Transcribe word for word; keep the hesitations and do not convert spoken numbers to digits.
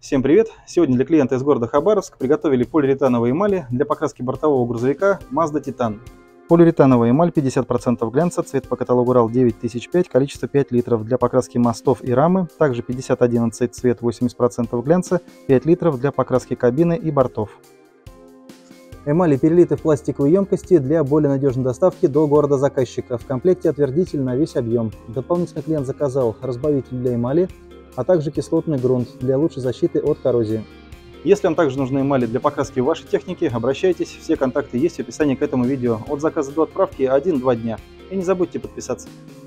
Всем привет! Сегодня для клиента из города Хабаровск приготовили полиуретановые эмали для покраски бортового грузовика Mazda Titan. Полиуретановая эмаль пятьдесят процентов глянца, цвет по каталогу рал девять тысяч пять, количество пять литров для покраски мостов и рамы, также пятьдесят одиннадцать цвет восемьдесят процентов глянца, пять литров для покраски кабины и бортов. Эмали перелиты в пластиковые емкости для более надежной доставки до города заказчика. В комплекте отвердитель на весь объем. Дополнительно клиент заказал разбавитель для эмали, а также кислотный грунт для лучшей защиты от коррозии. Если вам также нужны эмали для покраски вашей техники, обращайтесь, все контакты есть в описании к этому видео. От заказа до отправки один-два дня. И не забудьте подписаться.